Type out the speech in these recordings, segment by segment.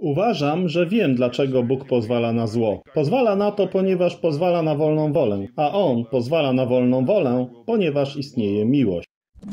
Uważam, że wiem, dlaczego Bóg pozwala na zło. Pozwala na to, ponieważ pozwala na wolną wolę, a On pozwala na wolną wolę, ponieważ istnieje miłość.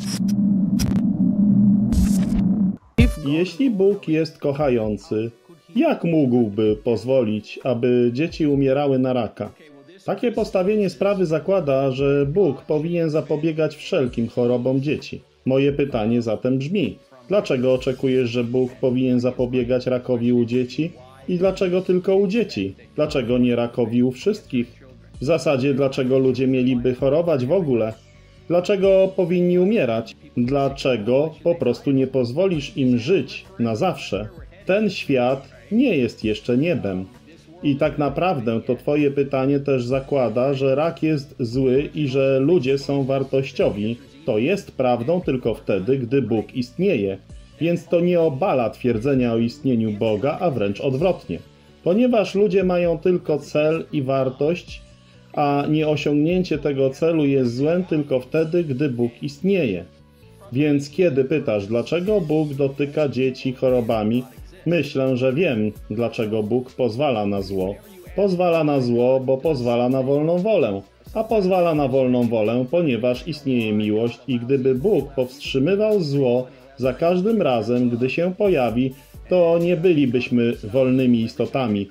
Jeśli Bóg jest kochający, jak mógłby pozwolić, aby dzieci umierały na raka? Takie postawienie sprawy zakłada, że Bóg powinien zapobiegać wszelkim chorobom dzieci. Moje pytanie zatem brzmi: dlaczego oczekujesz, że Bóg powinien zapobiegać rakowi u dzieci? I dlaczego tylko u dzieci? Dlaczego nie rakowi u wszystkich? W zasadzie, dlaczego ludzie mieliby chorować w ogóle? Dlaczego powinni umierać? Dlaczego po prostu nie pozwolisz im żyć na zawsze? Ten świat nie jest jeszcze niebem. I tak naprawdę to Twoje pytanie też zakłada, że rak jest zły i że ludzie są wartościowi. To jest prawdą tylko wtedy, gdy Bóg istnieje. Więc to nie obala twierdzenia o istnieniu Boga, a wręcz odwrotnie. Ponieważ ludzie mają tylko cel i wartość, a nieosiągnięcie tego celu jest złem tylko wtedy, gdy Bóg istnieje. Więc kiedy pytasz, dlaczego Bóg dotyka dzieci chorobami, myślę, że wiem, dlaczego Bóg pozwala na zło. Pozwala na zło, bo pozwala na wolną wolę. A pozwala na wolną wolę, ponieważ istnieje miłość i gdyby Bóg powstrzymywał zło za każdym razem, gdy się pojawi, to nie bylibyśmy wolnymi istotami.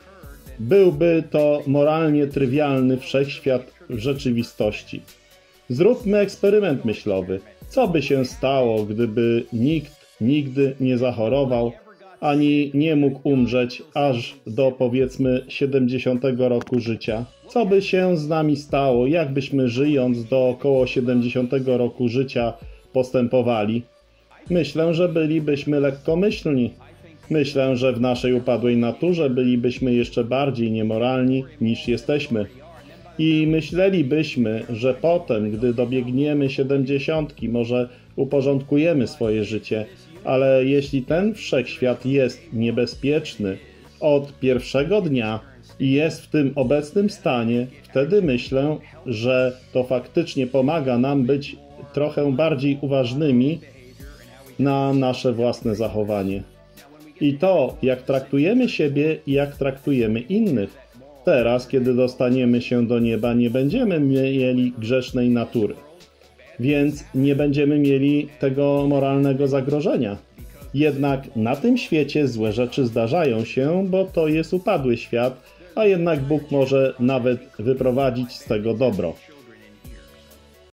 Byłby to moralnie trywialny wszechświat w rzeczywistości. Zróbmy eksperyment myślowy. Co by się stało, gdyby nikt nigdy nie zachorował, ani nie mógł umrzeć aż do, powiedzmy, 70 roku życia? Co by się z nami stało, jakbyśmy żyjąc do około 70 roku życia postępowali? Myślę, że bylibyśmy lekkomyślni. Myślę, że w naszej upadłej naturze bylibyśmy jeszcze bardziej niemoralni niż jesteśmy. I myślelibyśmy, że potem, gdy dobiegniemy 70, może uporządkujemy swoje życie, ale jeśli ten wszechświat jest niebezpieczny od pierwszego dnia i jest w tym obecnym stanie, wtedy myślę, że to faktycznie pomaga nam być trochę bardziej uważnymi na nasze własne zachowanie. I to, jak traktujemy siebie i jak traktujemy innych. Teraz, kiedy dostaniemy się do nieba, nie będziemy mieli grzesznej natury. Więc nie będziemy mieli tego moralnego zagrożenia. Jednak na tym świecie złe rzeczy zdarzają się, bo to jest upadły świat, a jednak Bóg może nawet wyprowadzić z tego dobro.